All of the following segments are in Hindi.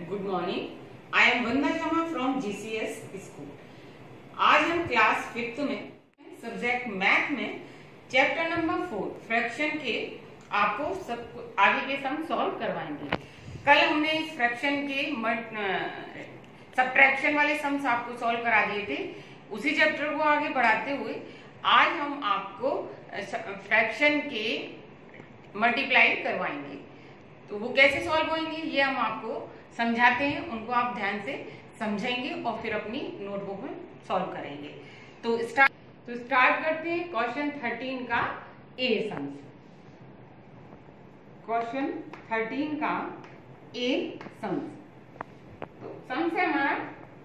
Good morning. I am Vandana Sharma from GCS school. आज हम क्लास 5th में सब्जेक्ट मैथ में चैप्टर नंबर 4 फ्रैक्शन के आपको सब आगे के सम सॉल्व करवाएंगे। कल हमने इस फ्रैक्शन के सब्ट्रैक्शन वाले सम्स आपको सॉल्व करा दिए थे। उसी चैप्टर को आगे बढ़ाते हुए आज हम आपको फ्रैक्शन के मल्टीप्लाई करवाएंगे। तो वो कैसे सॉल्व होंगे ये हम आपको समझाते हैं, उनको आप ध्यान से समझेंगे और फिर अपनी नोटबुक में सॉल्व करेंगे। तो स्टार्ट करते हैं क्वेश्चन 13 का ए सम्स। क्वेश्चन 13 का ए सम्स। तो सम्स है हमारा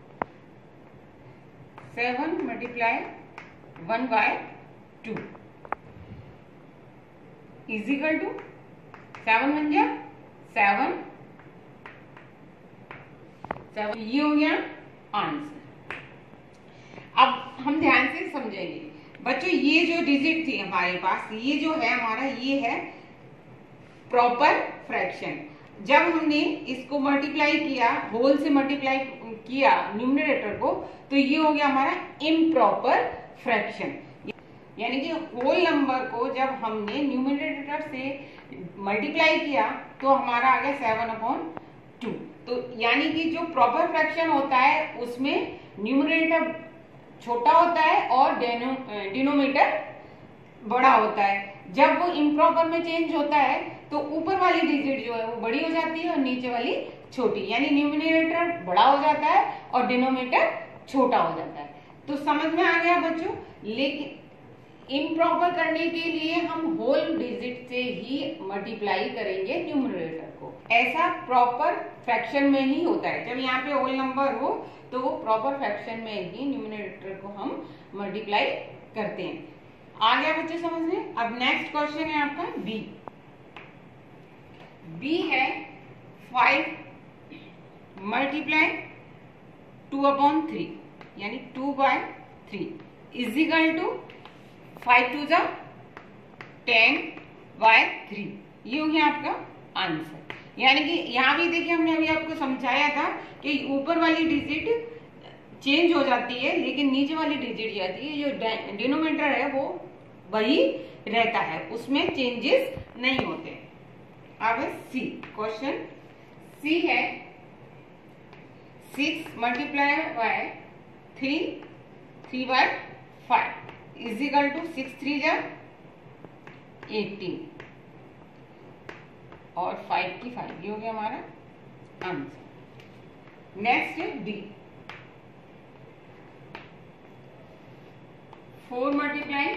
7 मल्टीप्लाई 1/2 इज इक्वल टू 7 बन गया 7 ये हो गया आंसर। अब हम ध्यान से समझेंगे बच्चों, ये जो डिजिट थी हमारे पास, ये जो है हमारा, ये है प्रॉपर फ्रैक्शन। जब हमने इसको मल्टीप्लाई किया, होल से मल्टीप्लाई किया न्यूमरेटर को, तो ये हो गया हमारा इम्प्रॉपर फ्रैक्शन। यानी कि होल नंबर को जब हमने न्यूमरेटर से मल्टीप्लाई किया तो हमारा आ गया 7/2। तो यानी कि जो प्रॉपर फ्रैक्शन होता है उसमें न्यूमरेटर छोटा होता है और डिनोमिनेटर बड़ा होता है। जब वो इम्प्रॉपर में चेंज होता है तो ऊपर वाली डिजिट जो है वो बड़ी हो जाती है और नीचे वाली छोटी, यानी न्यूमरेटर बड़ा हो जाता है और डिनोमिनेटर छोटा हो जाता है। तो समझ में आ गया बच्चों। लेकिन इम्प्रॉपर करने के लिए हम होल डिजिट से ही मल्टीप्लाई करेंगे न्यूमरेटर को। ऐसा प्रॉपर फ्रैक्शन में ही होता है। जब यहाँ पे होल नंबर हो तो वो प्रॉपर फ्रैक्शन में ही न्यूमरेटर को हम मल्टीप्लाई करते हैं। आ गया बच्चे समझ में। अब नेक्स्ट क्वेश्चन है आपका बी। बी है 5 मल्टीप्लाई 2/3 यानी 2/3 इज इक्वल टू 5 2 जा 10/3। ये हो गया आपका आंसर। यानी कि यहाँ भी देखिए, हमने अभी आपको समझाया था कि ऊपर वाली डिजिट चेंज हो जाती है लेकिन नीचे वाली डिजिट जाती है, जो डिनोमिनेटर है वो वही रहता है, उसमें चेंजेस नहीं होते। अब सी। क्वेश्चन सी है 6 multiply by 3/5 is equal to 6 3 जा 18 और 5 की 5। ये हो गया हमारा आंसर। नेक्स्ट है D. 4 multiply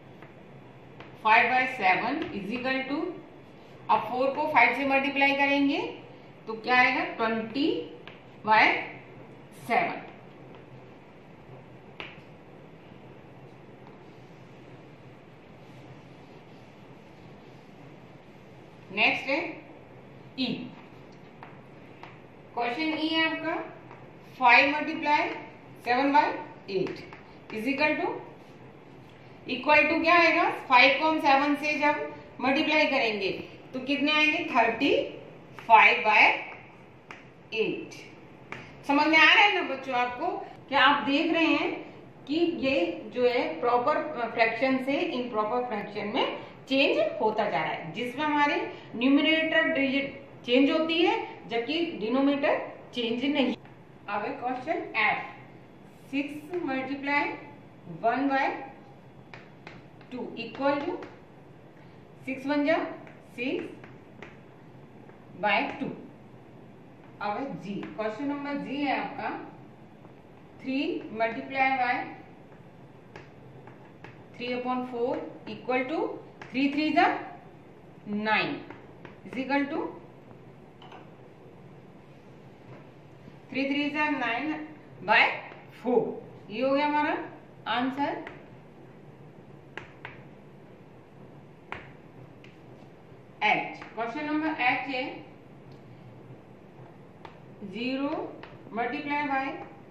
5/7 is equal to, अब 4 को 5 से मल्टीप्लाई करेंगे तो क्या आएगा 20/7। नेक्स्ट है ई। क्वेश्चन ई है आपका 5 मल्टीप्लाई 7/8 इज इक्वल टू क्या आएगा, 5 को हम 7 से जब मल्टीप्लाई करेंगे तो कितने आएंगे 35/8। समझ में आ रहा है ना बच्चों आपको? क्या आप देख रहे हैं कि ये जो है प्रॉपर फ्रैक्शन से इम्प्रॉपर फ्रैक्शन में चेंज होता जा रहा है, जिसमें हमारे न्यूमरेटर डिजिट चेंज होती है जबकि डिनोमिनेटर चेंज नहीं। अब question F. 6 multiply 1/2 equal to 6 1 जा 6/2। अब जी। क्वेश्चन नंबर जी है आपका 3 मल्टीप्लाई बाय 3/4 इक्वल टू 3 3 जा 9 इज इक्वल टू 3 3 जा 9/4। ये हो गया हमारा answer. H. Question number H है 0 मल्टीप्लाई बाय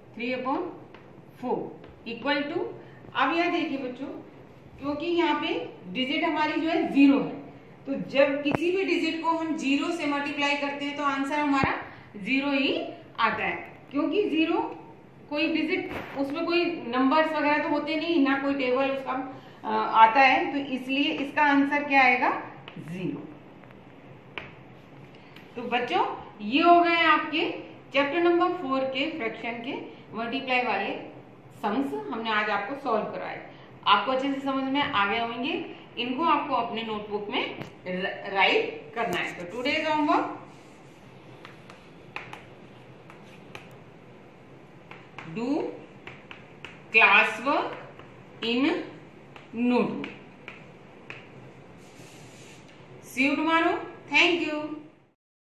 3/4 इक्वल टू, अब यह देखिए बच्चों, क्योंकि यहाँ पे डिजिट हमारी जो है 0 है, तो जब किसी भी डिजिट को हम 0 से मल्टीप्लाई करते हैं तो आंसर हमारा जीरो ही आता है, क्योंकि जीरो कोई डिजिट, उसमें कोई नंबर्स वगैरह तो होते नहीं, ना कोई टेबल उसका आता है, तो इसलिए इसका आंसर क्या आएगा, जीरो। तो बच्चों ये हो गए आपके चैप्टर नंबर 4 के फ्रैक्शन के मल्टीप्लाई वाले सम्स हमने आज आपको सॉल्व कराए। आपको अच्छे से समझ में आ गए होंगे। इनको आपको अपने नोटबुक में राइट करना है। तो today's homework, do class work in notebook. See you tomorrow. Thank you.